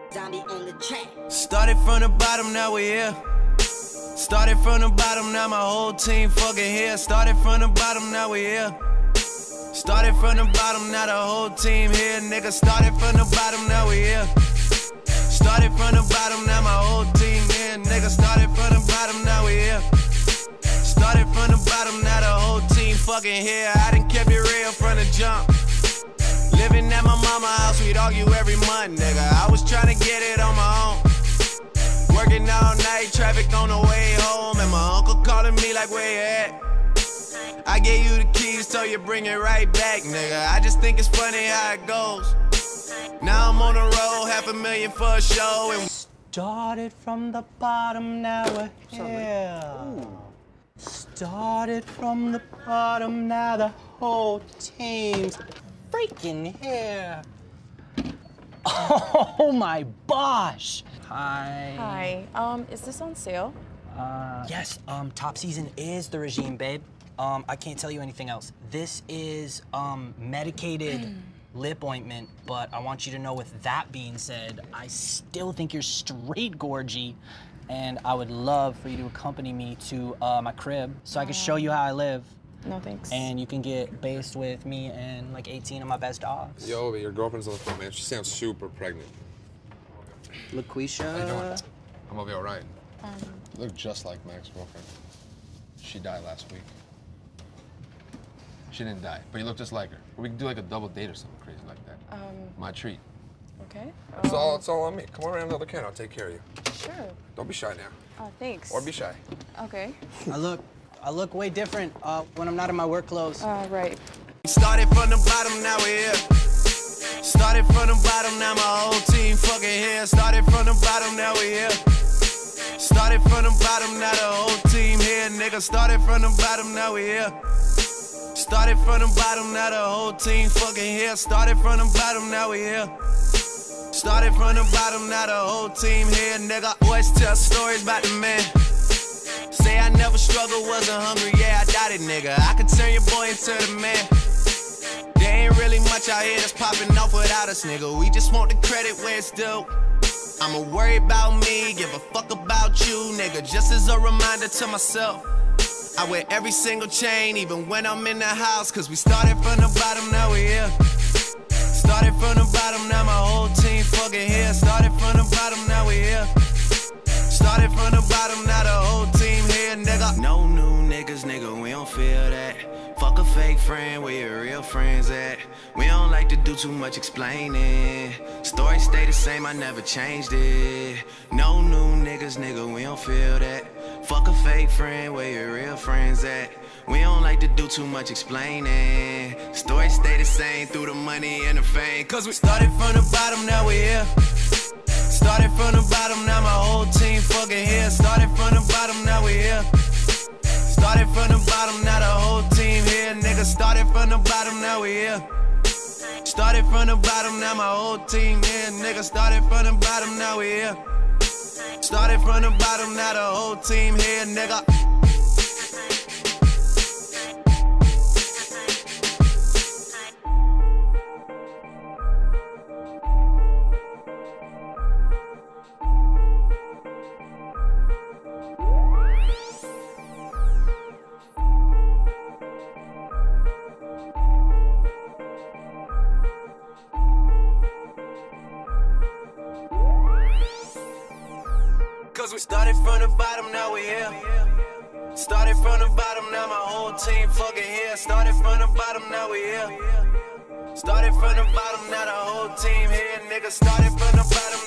Zombie on the track. Started from the bottom, now we here. Started from the bottom, now my whole team fucking here. Started from the bottom, now we here. Started from the bottom, now the whole team here. Nigga, started from the bottom, now we here. Started from the bottom, now my whole team here. Nigga, started from the bottom, now we here. Started from the bottom, now the whole team fucking here. I done kept it real from the jump. Living at my mama's house, we'd argue every month, nigga. I was trying to get it on my own. Working all night, traffic on the way home, and my uncle calling me like, where you at? I gave you the keys, so you bring it right back, nigga. I just think it's funny how it goes. Now I'm on the road, $500,000 for a show, and started from the bottom, now we're here. Started from the bottom, now the whole team's freaking here. Oh my gosh. Hi. Hi. Is this on sale? Yes, top season is the regime, babe. I can't tell you anything else. This is medicated lip ointment, but I want you to know, with that being said, I still think you're straight gorgy, and I would love for you to accompany me to my crib so I can show you how I live. No, thanks. And you can get based with me and like 18 of my best dogs. Yo, your girlfriend's on the phone, man. She sounds super pregnant. LaQuisha. How you doing? I'm gonna be all right. You look just like my ex-girlfriend. She died last week. She didn't die, but you look just like her. We can do like a double date or something crazy like that. My treat. Okay. It's all on me. Come on around another can. I'll take care of you. Sure. Don't be shy now. Oh, thanks. Or be shy. Okay. I look way different when I'm not in my work clothes. Right. started from the bottom, now we're here. Started from the bottom, now my whole team fucking here. Started from the bottom, now we here. Started from the bottom, now the whole team here, nigga. Started from the bottom, now we here. Started from the bottom, now the whole team fucking here. Started from the bottom, now we here. Started from the bottom, now the whole team here, nigga. Always tell stories about the man. Say I never struggled, wasn't hungry, yeah, I doubt it, nigga. I could turn your boy into the man. There ain't really much out here that's popping off without us, nigga. We just want the credit where it's due. I'ma worry about me, give a fuck about you, nigga. Just as a reminder to myself, I wear every single chain, even when I'm in the house. Cause we started from the bottom, now we here. Started from the bottom, now my whole team fucking here. Started from the bottom, now we here. Started from the bottom, now the whole team here, nigga. No new niggas, nigga, we don't feel that. Fuck a fake friend, where your real friends at? We don't like to do too much explaining. Story stay the same, I never changed it. No new niggas, nigga, we don't feel that. Fuck a fake friend, where your real friends at? We don't like to do too much explaining. Story stay the same through the money and the fame. Cause we started from the bottom, now we here. Started from the bottom, now my whole team fucking here. Started from the bottom, now we here. Started from the bottom, now the whole team here, nigga. Started from the bottom, now we here. Started from the bottom, now my whole team here, nigga. Started from the bottom, now we here. Started from the bottom, now the whole team here, nigga. Cause we started from the bottom, now we here. Started from the bottom, now my whole team fucking here. Started from the bottom, now we here. Started from the bottom, now the whole team here, nigga. Started from the bottom.